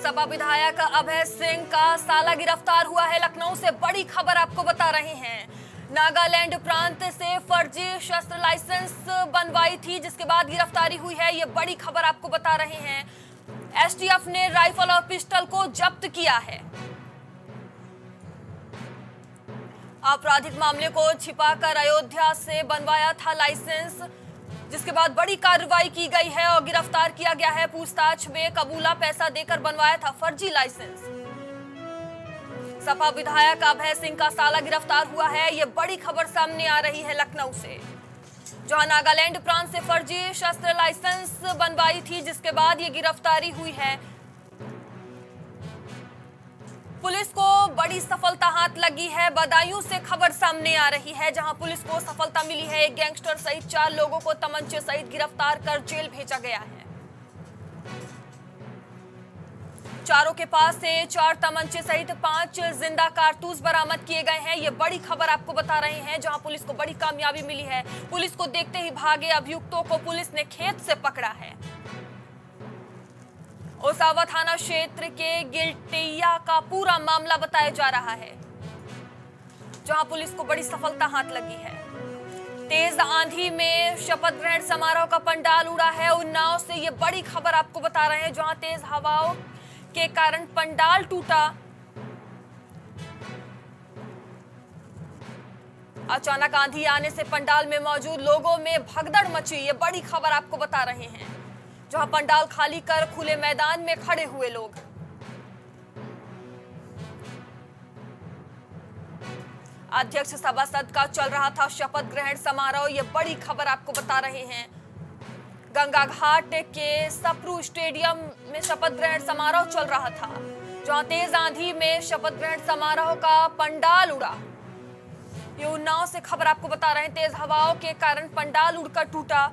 सपा विधायक अभय सिंह का साला गिरफ्तार हुआ है। लखनऊ से बड़ी खबर आपको बता रहे हैं। नागालैंड प्रांत से फर्जी शस्त्र लाइसेंस बनवाई थी, जिसके बाद गिरफ्तारी हुई है। ये बड़ी खबर आपको बता रहे हैं। एसटीएफ ने राइफल और पिस्टल को जब्त किया है। आपराधिक मामले को छिपाकर अयोध्या से बनवाया था लाइसेंस, जिसके बाद बड़ी कार्रवाई की गई है और गिरफ्तार किया गया है। पूछताछ में कबूला पैसा देकर बनवाया था फर्जी लाइसेंस। सपा विधायक अभय सिंह का साला गिरफ्तार हुआ है। ये बड़ी खबर सामने आ रही है लखनऊ से, जहां नागालैंड प्रांत से फर्जी शस्त्र लाइसेंस बनवाई थी, जिसके बाद ये गिरफ्तारी हुई है। पुलिस को बड़ी सफलता हाथ लगी है। बदायूं से खबर सामने आ रही है, जहां पुलिस को सफलता मिली है। एक गैंगस्टर सहित 4 लोगों को तमंचे सहित गिरफ्तार कर जेल भेजा गया है। चारों के पास से 4 तमंचे सहित 5 जिंदा कारतूस बरामद किए गए हैं। ये बड़ी खबर आपको बता रहे हैं, जहां पुलिस को बड़ी कामयाबी मिली है। पुलिस को देखते ही भागे अभियुक्तों को पुलिस ने खेत से पकड़ा है। ओसावा थाना क्षेत्र के गिलटिया का पूरा मामला बताया जा रहा है, जहां पुलिस को बड़ी सफलता हाथ लगी है। तेज आंधी में शपथ ग्रहण समारोह का पंडाल उड़ा है। उन्नाव से ये बड़ी खबर आपको बता रहे हैं, जहां तेज हवाओं के कारण पंडाल टूटा। अचानक आंधी आने से पंडाल में मौजूद लोगों में भगदड़ मची। ये बड़ी खबर आपको बता रहे हैं, जहां पंडाल खाली कर खुले मैदान में खड़े हुए लोग। अध्यक्ष सभासद का चल रहा था शपथ ग्रहण समारोह। ये बड़ी खबर आपको बता रहे हैं। गंगा घाट के सप्रू स्टेडियम में शपथ ग्रहण समारोह चल रहा था, जहां तेज आंधी में शपथ ग्रहण समारोह का पंडाल उड़ा। ये उन्नाव से खबर आपको बता रहे हैं। तेज हवाओं के कारण पंडाल उड़कर टूटा।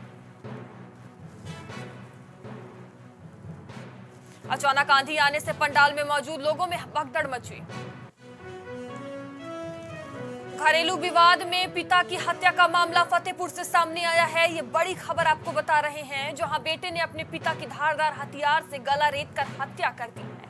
अचानक आंधी आने से पंडाल में मौजूद लोगों में भगदड़ मची। घरेलू विवाद में पिता की हत्या का मामला फतेहपुर से सामने आया है। ये बड़ी खबर आपको बता रहे हैं, जहां बेटे ने अपने पिता की धारदार हथियार से गला रेतकर हत्या कर दी है।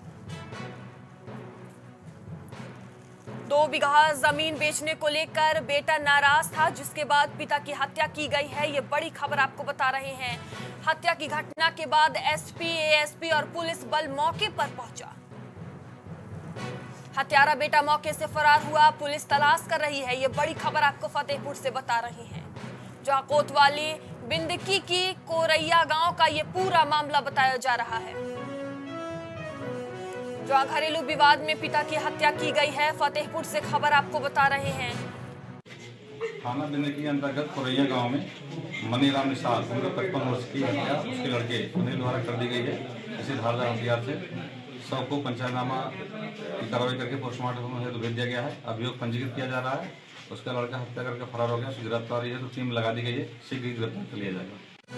2 बीघा जमीन बेचने को लेकर बेटा नाराज था, जिसके बाद पिता की हत्या की गई है। ये बड़ी खबर आपको बता रहे हैं। हत्या की घटना के बाद एसपी, एएसपी और पुलिस बल मौके पर पहुंचा। हत्यारा बेटा मौके से फरार हुआ। पुलिस तलाश कर रही है। ये बड़ी खबर आपको फतेहपुर से बता रहे हैं, जहां कोतवाली बिंदकी की कोरैया गांव का ये पूरा मामला बताया जा रहा है, जहां घरेलू विवाद में पिता की हत्या की गई है। फतेहपुर से खबर आपको बता रहे हैं। थाना बिंदकी के अंतर्गत कोरैया गांव में मनीराम निषाद उम्र 55 वर्ष की हत्या उसके लड़के अनिल द्वारा कर दी गई है। इसी धारदार हथियार से शव को पंचनामा की कार्रवाई करके पोस्टमार्टम हेतु भेज दिया गया है। अभियोग पंजीकृत किया जा रहा है। उसका लड़का हत्या करके फरार हो गया। उसकी गिरफ्तारी है तो टीम लगा दी गई है। शीघ्र गिरफ्तार कर लिया जाएगा।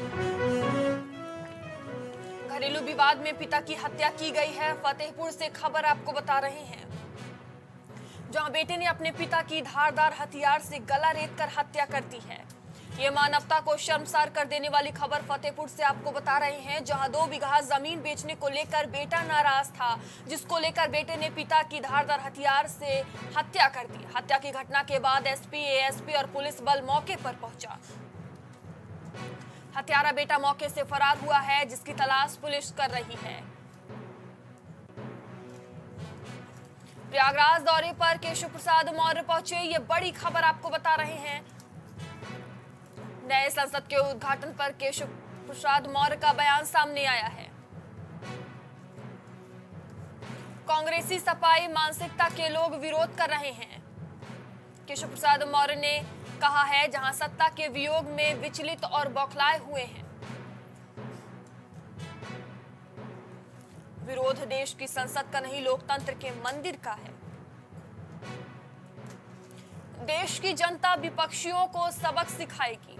घरेलू विवाद में पिता की हत्या की गई है। फतेहपुर से खबर आपको बता रहे हैं, जहां बेटे ने अपने पिता की धारदार हथियार से गला रेतकर हत्या कर दी है। ये मानवता को शर्मसार कर देने वाली खबर फतेहपुर से आपको बता रहे हैं, जहां 2 बीघा जमीन बेचने को लेकर बेटा नाराज था, जिसको लेकर बेटे ने पिता की धारदार हथियार से हत्या कर दी। हत्या की घटना के बाद एसपी, एएसपी और पुलिस बल मौके पर पहुंचा। हत्यारा बेटा मौके से फरार हुआ है, जिसकी तलाश पुलिस कर रही है। प्रयागराज दौरे पर केशव प्रसाद मौर्य पहुंचे। ये बड़ी खबर आपको बता रहे हैं। नए संसद के उद्घाटन पर केशव प्रसाद मौर्य का बयान सामने आया है। कांग्रेसी सपाई मानसिकता के लोग विरोध कर रहे हैं, केशव प्रसाद मौर्य ने कहा है, जहां सत्ता के वियोग में विचलित और बौखलाए हुए हैं। विरोध देश की संसद का नहीं, लोकतंत्र के मंदिर का है। देश की जनता विपक्षियों को सबक सिखाएगी।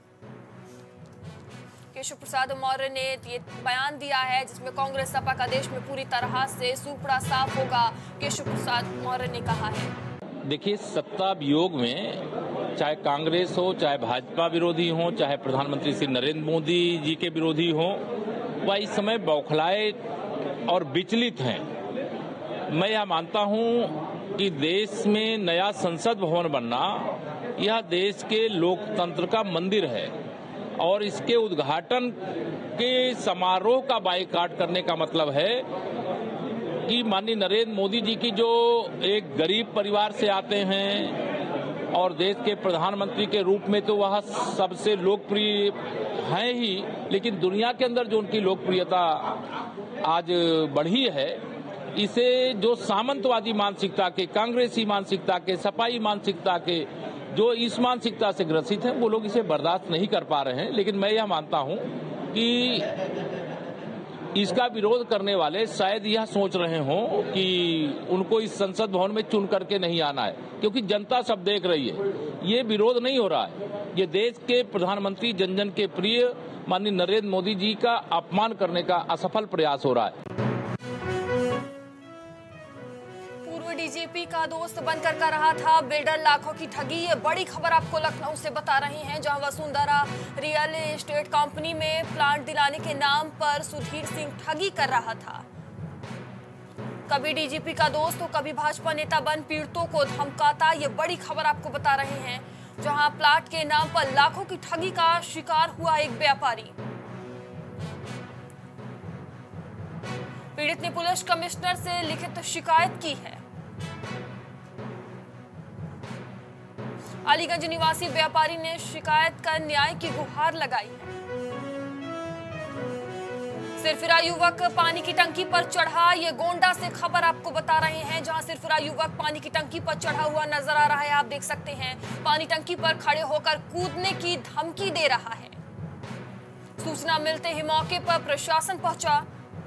केशव प्रसाद मौर्य ने ये बयान दिया है, जिसमें कांग्रेस सपा का देश में पूरी तरह से सूपड़ा साफ होगा, केशव प्रसाद मौर्य ने कहा है। देखिए, सत्ता वियोग में चाहे कांग्रेस हो, चाहे भाजपा विरोधी हो, चाहे प्रधानमंत्री श्री नरेंद्र मोदी जी के विरोधी हो, वह इस समय बौखलाए और विचलित हैं। मैं यह मानता हूं कि देश में नया संसद भवन बनना यह देश के लोकतंत्र का मंदिर है और इसके उद्घाटन के समारोह का बायकॉट करने का मतलब है कि माननीय नरेंद्र मोदी जी की जो एक गरीब परिवार से आते हैं और देश के प्रधानमंत्री के रूप में तो वह सबसे लोकप्रिय हैं ही, लेकिन दुनिया के अंदर जो उनकी लोकप्रियता आज बढ़ी है, इसे जो सामंतवादी मानसिकता के, कांग्रेसी मानसिकता के, सपाई मानसिकता के जो इस मानसिकता से ग्रसित हैं, वो लोग इसे बर्दाश्त नहीं कर पा रहे हैं। लेकिन मैं यह मानता हूं कि इसका विरोध करने वाले शायद यह सोच रहे हों कि उनको इस संसद भवन में चुन करके नहीं आना है, क्योंकि जनता सब देख रही है। ये विरोध नहीं हो रहा है, ये देश के प्रधानमंत्री जन जन के प्रिय माननीय नरेंद्र मोदी जी का अपमान करने का असफल प्रयास हो रहा है। डीजीपी का दोस्त बनकर कर रहा था बिल्डर लाखों की ठगी। ये बड़ी खबर आपको लखनऊ से बता रहे हैं, जहां वसुंधरा रियल एस्टेट कंपनी में प्लांट दिलाने के नाम पर सुधीर सिंह ठगी कर रहा था। कभी डीजीपी का दोस्त तो कभी भाजपा नेता बन पीड़ितों को धमकाता। ये बड़ी खबर आपको बता रहे हैं, जहां प्लाट के नाम पर लाखों की ठगी का शिकार हुआ एक व्यापारी। पीड़ित ने पुलिस कमिश्नर से लिखित शिकायत की है। अलीगंज निवासी व्यापारी ने शिकायत कर न्याय की गुहार लगाई है। सिरफिरा युवक पानी की टंकी पर चढ़ा। ये गोंडा से खबर आपको बता रहे हैं, जहां सिरफिरा युवक पानी की टंकी पर चढ़ा हुआ नजर आ रहा है। आप देख सकते हैं, पानी टंकी पर खड़े होकर कूदने की धमकी दे रहा है। सूचना मिलते ही मौके पर प्रशासन पहुंचा।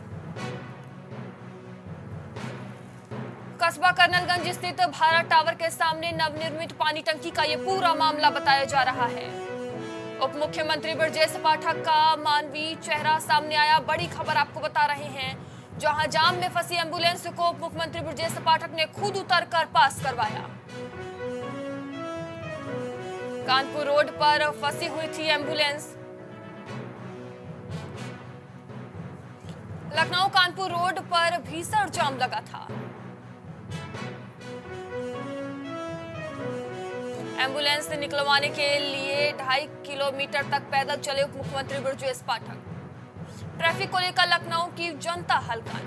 कस्बा कर्नलगंज स्थित भारत टावर के सामने नवनिर्मित पानी टंकी का ये पूरा मामला बताया जा रहा है। उप मुख्यमंत्री ब्रजेश पाठक का मानवीय चेहरा सामने आया। बड़ी खबर आपको बता रहे हैं, जहां जाम में फंसी एम्बुलेंस को उप मुख्यमंत्री ब्रजेश पाठक ने खुद उतरकर पास करवाया। कानपुर रोड पर फंसी हुई थी एम्बुलेंस। लखनऊ कानपुर रोड पर भीषण जाम लगा था। एम्बुलेंस से निकलवाने के लिए 2.5 किलोमीटर तक पैदल चले उप मुख्यमंत्री ब्रजेश पाठक। ट्रैफिक को लेकर लखनऊ की जनता हलकान।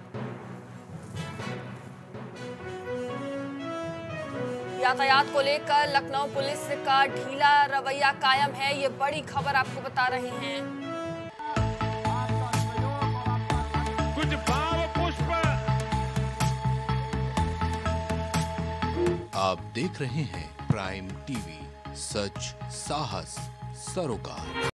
यातायात को लेकर लखनऊ पुलिस का ढीला रवैया कायम है। ये बड़ी खबर आपको बता रहे हैं। कुछ भाव पुष्प। आप देख रहे हैं प्राइम टीवी, सच साहस सरोकार।